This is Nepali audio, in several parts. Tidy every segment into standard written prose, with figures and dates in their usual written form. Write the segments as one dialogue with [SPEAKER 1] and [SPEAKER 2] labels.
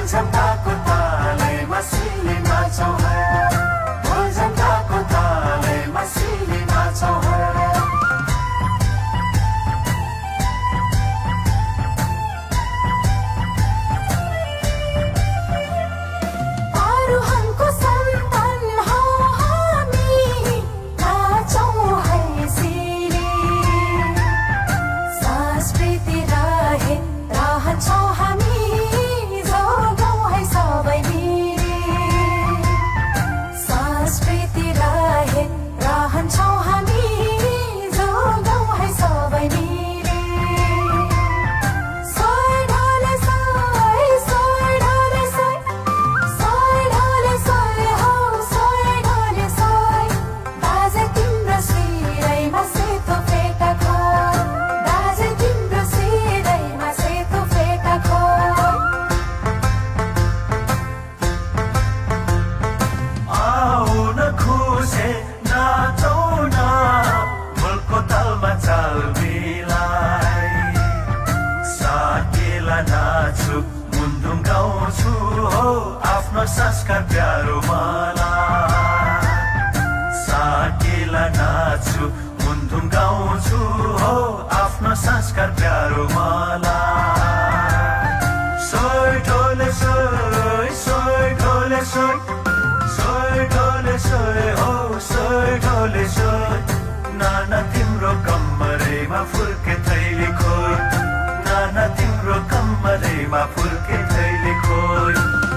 [SPEAKER 1] झन्डाको तालैमा सिली नाचौँ है ढोल झन्डाको तालैमा सिली नाचौँ है संस्कार प्यारो मलाई साकेला नाच्छु मुन्धुम गाउँछु हो आफ्नो संस्कार प्यारो मलाई सोय ढोले सोय सोय ढोले सोय सोय ढोले सोय हो सोय ढोले सोय नाना तिम्रो कम्मरेमा फुर्के थैली खोइ नाना तिम्रो कम्मरेमा फुर्के थैली खोइ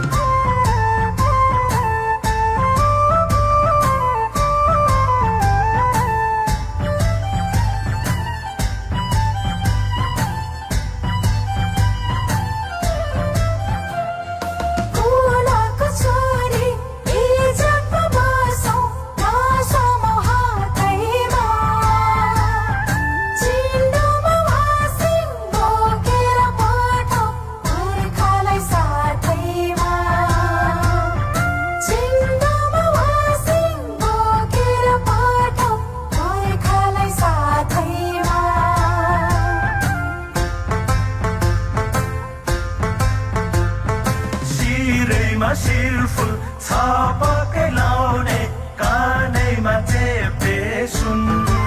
[SPEAKER 1] शिरफुल छापकै लाउने कानैमा चेपे सुन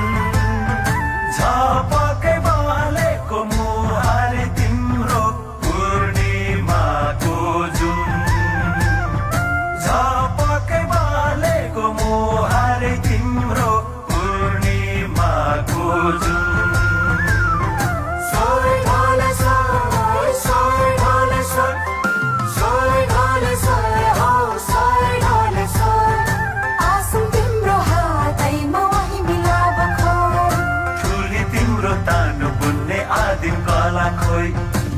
[SPEAKER 1] छापकै बालेको मुहारे तिम्रो पूर्णिमाको जुन छापकै बालेको मुहारे तिम्रो पूर्णिमाको जुन खोइ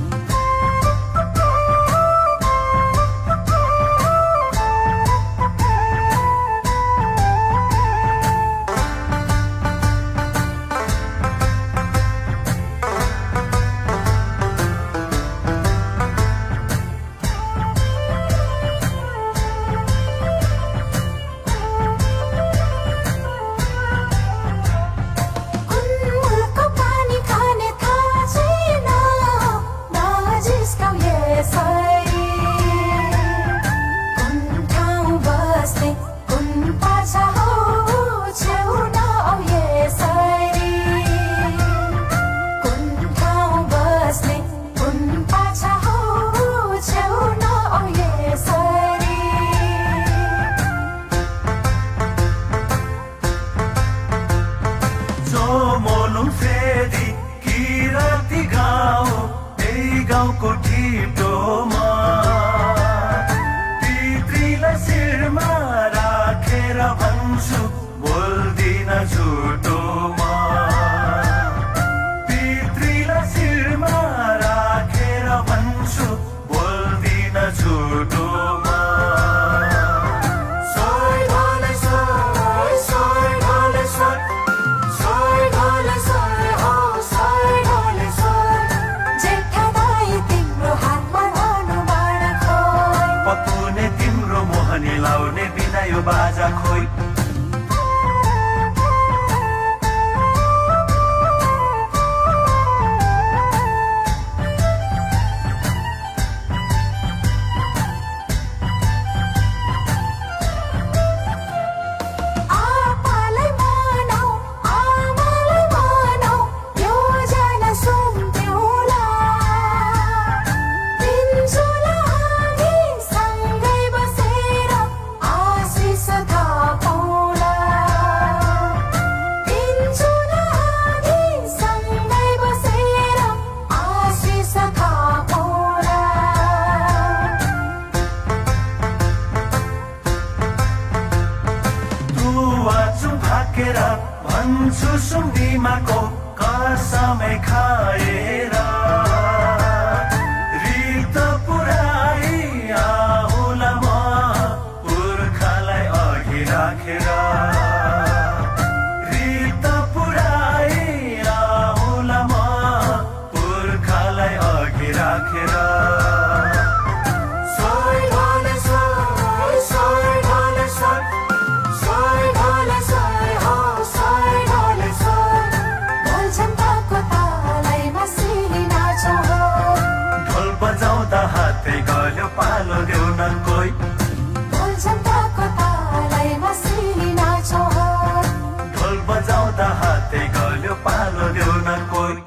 [SPEAKER 1] गाउँको ठिटोमा पितृलाई शिरमा राखेर भन्छु बोल्दिन झुटोमा पितृलाई शिरमा राखेर भन्छु बोल्दिन झुटोमा लाउने बिना यो बाजा खोइ भन्छु सुम्निमाको कसमै खाएर रित पुराई आउला म पुर्खालाई अघि राखेर रित पुराई आउला म पुर्खालाई अघि राखेर हातै गल्यो पालो देऊ न कोही ढोल बजाउँदा हातै गल्यो पालो देऊ न कोही